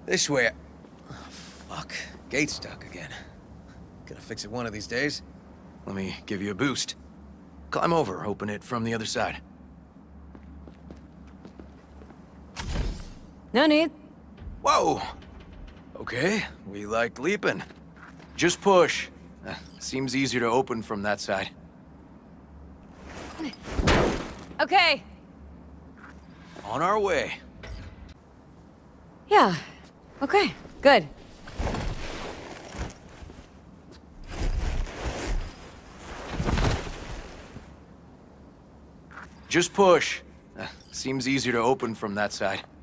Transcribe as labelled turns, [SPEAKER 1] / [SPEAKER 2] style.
[SPEAKER 1] This way. Oh, fuck. Gate's stuck again. Gonna fix it one of these days. Let me give you a boost. Climb over, open it from the other side.
[SPEAKER 2] No need.
[SPEAKER 1] Whoa! Okay, we like leaping. Just push. Seems easier to open from that side.
[SPEAKER 2] Okay.
[SPEAKER 1] On our way.
[SPEAKER 2] Yeah. Okay, good.
[SPEAKER 1] Just push. Seems easier to open from that side.